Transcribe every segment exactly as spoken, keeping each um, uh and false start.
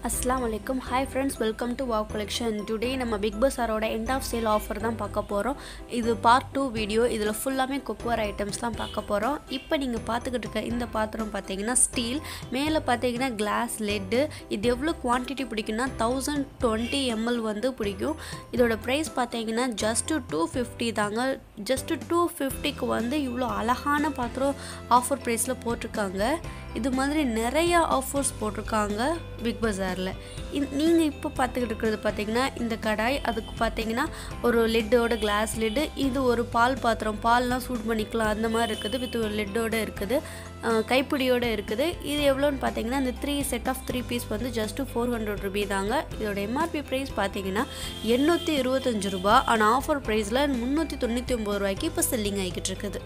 Assalamu alaikum. Hi friends, welcome to Wow Collection. Today நம்ம Big Bazaar ஓட end of sale offer தான் பார்க்க போறோம். இது part two வீடியோ. இதுல ஃபுல்லாமே cookware items தான் பார்க்க போறோம். இப்போ நீங்க பார்த்துக்கிட்டு இருக்க இந்த பாத்திரம் பாத்தீங்கன்னா ஸ்டீல், மேலே பாத்தீங்கன்னா glass lid. இது எவ்வளவு quantity பிடிக்கும்னா one thousand twenty milliliters வந்து பிடிக்கும். இதோட price பாத்தீங்கன்னா just two fifty தாங்க. just two fifty க்கு வந்து இவ்ளோ அழகான பாத்திரம் offer priceல போட்டுருக்காங்க. இது மாதிரி நிறைய ஆஃபர்ஸ் போட்டிருக்காங்க பிக் பஜார்ல. நீங்க இப்போ பார்த்துக்கிட்டு இருக்கிறது பாத்தீங்கன்னா இந்த கடாய், அதுக்கு பாத்தீங்கன்னா ஒரு லிட்டோட கிளாஸ் லிட். இது ஒரு பால் பாத்திரம், பால்லாம் சூட் பண்ணிக்கலாம் அந்த மாதிரி இருக்குது. வித் ஒரு லிட்டோட இருக்குது, கைப்பிடியோட இருக்குது. இது எவ்வளோன்னு பார்த்தீங்கன்னா இந்த three set of three piece வந்து ஜஸ்ட் ஃபோர் ஹண்ட்ரட் ருபி தாங்க. இதோட எம்ஆர்பி ப்ரைஸ் பார்த்தீங்கன்னா எண்ணூற்றி இருபத்தஞ்சு ரூபா. ஆனால் ஆஃபர் ப்ரைஸில் முந்நூற்றி தொண்ணூற்றி ஒம்பது ரூபாய்க்கு இப்போ செல்லிங் ஆகிக்கிட்டு இருக்குது.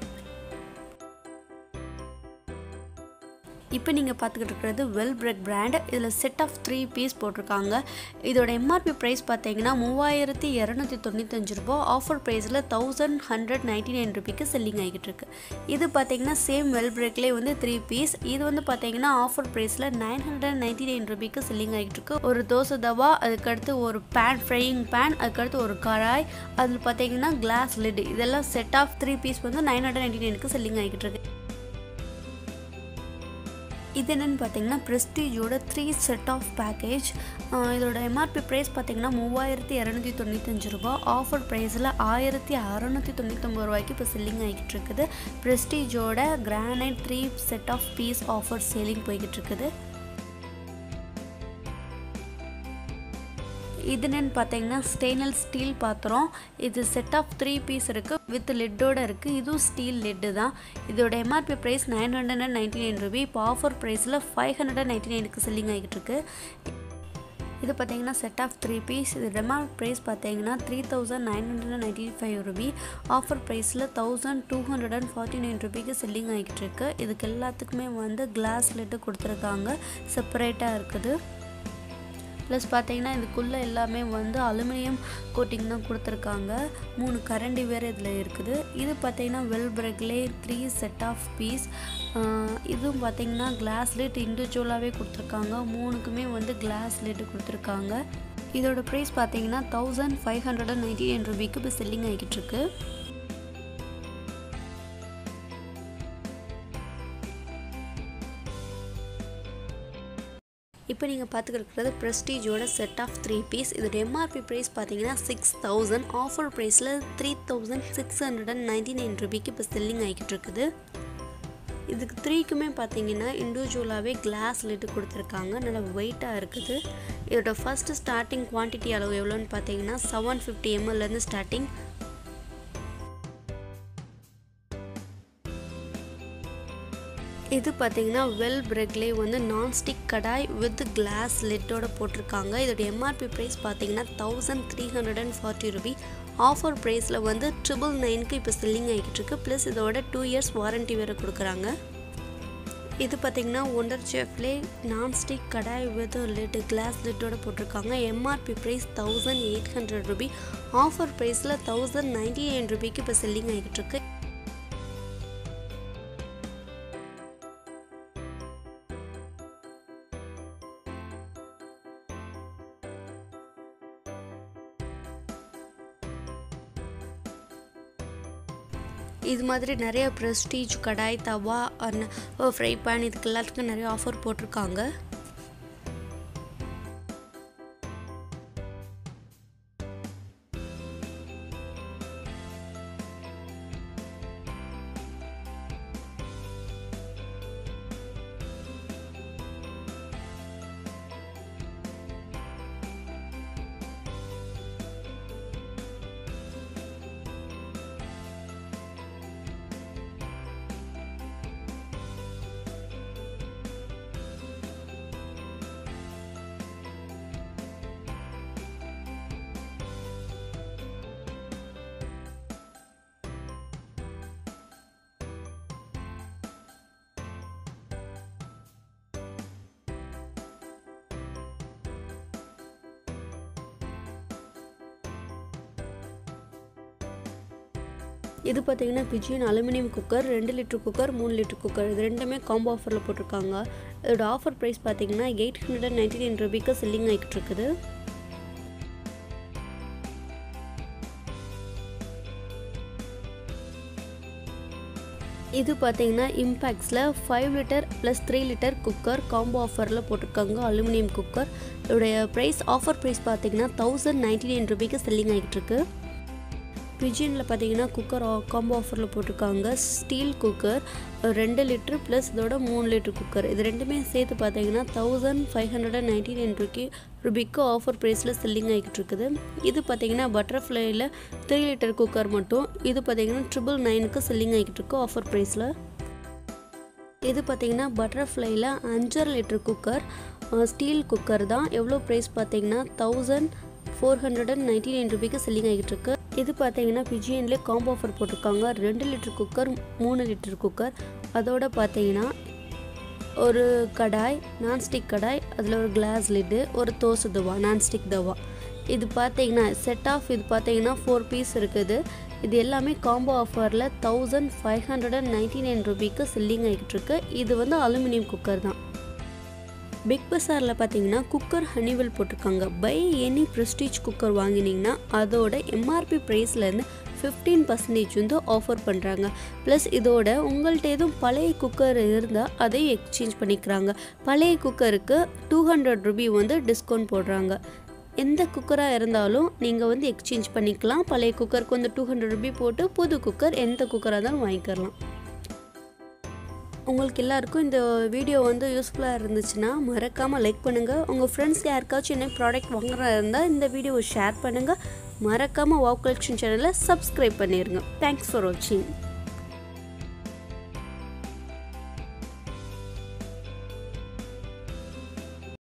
இப்போ நீங்கள் பார்த்துக்கிட்டு இருக்கிறது வெல் பிரெட் பிராண்ட். இதில் செட் ஆஃப் த்ரீ பீஸ் போட்டிருக்காங்க. இதோட எம்ஆர்பி ப்ரைஸ் பார்த்தீங்கன்னா மூவாயிரத்தி இரநூத்தி தொண்ணூத்தஞ்சு ரூபா. ஆஃபர் ப்ரைஸில் தௌசண்ட் ஹண்ட்ரட் நைன்டி நைன் ருபிக்கு செல்லிங் ஆகிட்டு இருக்கு. இது பார்த்தீங்கன்னா சேம் வெல் பிரெட்லேயே வந்து த்ரீ பீஸ். இது வந்து பார்த்தீங்கன்னா ஆஃபர் ப்ரைஸில் நைன் ஹண்ட்ரட் நைன்டி நைன் ருபிக்கு செல்லிங் ஆகிட்டு இருக்கு. ஒரு தோசை தவா, அதுக்கடுத்து ஒரு பேன், ஃப்ரையிங் பேன், அதுக்கடுத்து ஒரு கடாய், அதில் பார்த்தீங்கன்னா கிளாஸ் லிட், இதெல்லாம் செட் ஆஃப் த்ரீ பீஸ் வந்து நைன் ஹண்ட்ரட் நைன்டி நைனுக்கு செல்லிங் ஆகிட்டு இருக்கு. இது என்னென்னு பார்த்தீங்கன்னா ப்ரெஸ்டீஜோட த்ரீ செட் ஆஃப் பேக்கேஜ். இதோட எம்ஆர்பி ப்ரைஸ் பார்த்தீங்கன்னா மூவாயிரத்தி இரநூத்தி தொண்ணூத்தஞ்சு ரூபா. ஆஃபர் ப்ரைஸில் ஆயிரத்தி அறநூற்றி தொண்ணூத்தொம்பது ரூபாய்க்கு இப்போ செல்லிங் ஆகிட்டு இருக்குது. ப்ரெஸ்டீஜோட granite three set of piece offer selling போய்கிட்டு இருக்குது. இது என்னன்னு பார்த்தீங்கன்னா ஸ்டெயின்லெஸ் ஸ்டீல் பாத்திரம். இது செட் ஆஃப் த்ரீ பீஸ் இருக்குது, வித் லிட்டோட இருக்குது. இதுவும் ஸ்டீல் லிட்டு தான். இதோட MRP price nine hundred and ninety nine rupee. இப்போ ஆஃபர் ப்ரைஸில் ஃபைவ் ஹண்ட்ரட் அண்ட் நைன்டி நைனுக்கு செல்லிங் ஆகிட்டு இருக்கு. இது பார்த்தீங்கன்னா செட் ஆஃப் த்ரீ பீஸ். இது எம்ஆர்பி ப்ரைஸ் பார்த்தீங்கன்னா three thousand nine hundred and ninety five rupee. Offer ப்ரைஸில் thousand two hundred and forty nine ருபிக்கு செல்லிங் ஆகிட்டு இருக்கு. இதுக்கு எல்லாத்துக்குமே வந்து கிளாஸ் லிட்டு கொடுத்துருக்காங்க, செப்பரேட்டாக இருக்குது. ப்ளஸ் பார்த்தீங்கன்னா இதுக்குள்ளே எல்லாமே வந்து அலுமினியம் கோட்டிங் தான் கொடுத்துருக்காங்க. மூணு கரண்டி வேறு இதில் இருக்குது. இது பார்த்தீங்கன்னா வெல் பிரெக்லே த்ரீ செட் ஆஃப் பீஸ். இதுவும் பார்த்தீங்கன்னா கிளாஸ் லிட் இண்டிவிஜுவலாகவே கொடுத்துருக்காங்க. மூணுக்குமே வந்து கிளாஸ் லிட்டு கொடுத்துருக்காங்க. இதோட ப்ரைஸ் பார்த்தீங்கன்னா thousand five hundred and ninety nine ருபிக்கு இப்போ செல்லிங் ஆகிட்டு இருக்கு. இப்போ நீங்கள் பார்த்துக்கிறது ப்ரெஸ்டீஜோட செட் ஆஃப் த்ரீ பீஸ். இதோட எம்ஆர்பி ப்ரைஸ் பார்த்தீங்கன்னா சிக்ஸ் தௌசண்ட். ஆஃபர் ப்ரைஸில் three thousand six hundred and ninety nine ருபிக்கு இப்போ செல்லிங் ஆகிட்டு இருக்குது. இதுக்கு த்ரீக்குமே பார்த்தீங்கன்னா இண்டிவிஜுவலாகவே கிளாஸ் லிட்டு கொடுத்துருக்காங்க, நல்லா வெயிட்டாக இருக்குது. இதோட ஃபஸ்ட்டு ஸ்டார்டிங் குவான்டிட்டி அளவு எவ்வளோன்னு பார்த்தீங்கன்னா செவன் ஃபிஃப்டி எம்எல்லேருந்து ஸ்டார்டிங். இது பார்த்தீங்கன்னா வெல் பிரெக்லே வந்து நான்ஸ்டிக் கடாய் வித் கிளாஸ் லிட்டோட போட்டிருக்காங்க. இதோட எம்ஆர்பி ப்ரைஸ் பார்த்தீங்கன்னா thousand three hundred and forty rupee. Offer ப்ரைஸில் வந்து ட்ரிபிள் நைனுக்கு இப்போ செல்லிங் ஆகிட்டு இருக்கு. ப்ளஸ் இதோட டூ இயர்ஸ் வாரண்ட்டி வேறு கொடுக்குறாங்க. இது பார்த்தீங்கன்னா ஒண்டர் செஃப்லே nonstick kadai with lid glass லிட்டோட போட்டிருக்காங்க. MRP price thousand eight hundred rupee. Offer ப்ரைஸில் தௌசண்ட் நைன்டி நைன் ருபிக்கு இப்போ செல்லிங் ஆகிட்டு இருக்கு. இது மாதிரி நிறைய ப்ரெஸ்டீஜ் கடாய், தவா, ஃப்ரை பேன், இதுக்கு எல்லாத்துக்கும் நிறைய ஆஃபர் போட்டிருக்காங்க. இது பார்த்தீங்கன்னா பிஜியன் அலுமினியம் குக்கர், ரெண்டு லிட்டர் குக்கர், மூணு லிட்டர் குக்கர், இது ரெண்டுமே காம்போ ஆஃபரில் போட்டிருக்காங்க. இதோட ஆஃபர் ப்ரைஸ் பார்த்தீங்கன்னா எயிட் ஹண்ட்ரட் நைன்டி நைன் ருபீக்கு செல்லிங் ஆகிட்டு இருக்குது. இது பார்த்தீங்கன்னா இம்பேக்ஸில் five litre plus three litre cooker combo ஆஃபரில் போட்டிருக்காங்க. Aluminium cooker. இதோடைய ப்ரைஸ் ஆஃபர் ப்ரைஸ் பார்த்தீங்கன்னா தௌசண்ட் நைன்டி நைன் ருபீக்கு செல்லிங் ஆகிட்டு இருக்கு. பிஜியனில் பார்த்தீங்கன்னா குக்கர் காம்போ ஆஃபரில் போட்டிருக்காங்க. ஸ்டீல் குக்கர் ரெண்டு லிட்டர் ப்ளஸ் இதோட மூணு லிட்டர் குக்கர் இது ரெண்டுமே சேர்த்து பார்த்தீங்கன்னா thousand five hundred and ninety nine rupee ருபிக்கு ஆஃபர் ப்ரைஸில் செல்லிங் ஆகிட்டு இருக்குது. இது பார்த்தீங்கன்னா பட்டர்ஃப்ளையில் த்ரீ லிட்டர் குக்கர் மட்டும் இது பார்த்தீங்கன்னா ட்ரிபிள் நைனுக்கு செல்லிங் ஆகிட்டு இருக்கு ஆஃபர் ப்ரைஸில். இது பார்த்தீங்கன்னா பட்டர்ஃப்ளையில் அஞ்சரை லிட்டர் குக்கர் ஸ்டீல் குக்கர் தான். எவ்வளோ ப்ரைஸ் பார்த்தீங்கன்னா thousand four hundred and ninety nine ருபிக்கு செல்லிங் ஆகிட்டு இருக்கு. இது பார்த்தீங்கன்னா பிஜிஎன்லேயே காம்போ ஆஃபர் போட்டிருக்காங்க. ரெண்டு லிட்டர் குக்கர் மூணு லிட்டர் குக்கர் அதோட பார்த்தீங்கன்னா ஒரு கடாய் நான்ஸ்டிக் கடாய் அதில் ஒரு கிளாஸ் லிட்டு ஒரு தோசை தவா நான்ஸ்டிக் தவா இது பார்த்தீங்கன்னா செட் ஆஃப் இது பார்த்தீங்கன்னா ஃபோர் பீஸ் இருக்குது. இது எல்லாமே காம்போ ஆஃபரில் thousand five hundred and ninety nine ருபிக்கு செல்லிங் ஆகிட்டு இருக்கு. இது வந்து அலுமினியம் குக்கர் தான். பிக் பஸாரில் பார்த்தீங்கன்னா குக்கர் ஹனிவெல் போட்டிருக்காங்க. பை எனி ப்ரெஸ்டீஜ் குக்கர் வாங்கினீங்கன்னா அதோட எம்ஆர்பி ப்ரைஸ்லேருந்து ஃபிஃப்டீன் பர்சன்டேஜ் வந்து ஆஃபர் பண்ணுறாங்க. ப்ளஸ் இதோட உங்கள்கிட்ட எதுவும் பழைய குக்கர் இருந்தால் அதையும் எக்ஸ்சேஞ்ச் பண்ணிக்கிறாங்க. பழைய குக்கருக்கு டூ ஹண்ட்ரட் ருபி வந்து டிஸ்கவுண்ட் போடுறாங்க. எந்த குக்கராக இருந்தாலும் நீங்கள் வந்து எக்ஸ்சேஞ்ச் பண்ணிக்கலாம். பழைய குக்கருக்கு வந்து டூ ஹண்ட்ரட் ருபி போட்டு புது குக்கர் எந்த குக்கராக இருந்தாலும் வாங்கிக்கலாம். உங்களுக்கு எல்லாருக்கும் இந்த வீடியோ வந்து யூஸ்ஃபுல்லாக இருந்துச்சுன்னா மறக்காமல் லைக் பண்ணுங்கள். உங்கள் ஃப்ரெண்ட்ஸ் யாருக்காச்சும் என்ன ப்ராடக்ட் வாங்குறா இருந்தால் இந்த வீடியோவை ஷேர் பண்ணுங்கள். மறக்காமல் வாவ் கலெக்ஷன் சேனலை சப்ஸ்கிரைப் பண்ணிடுங்க. தேங்க்ஸ் ஃபார் வாட்சிங்.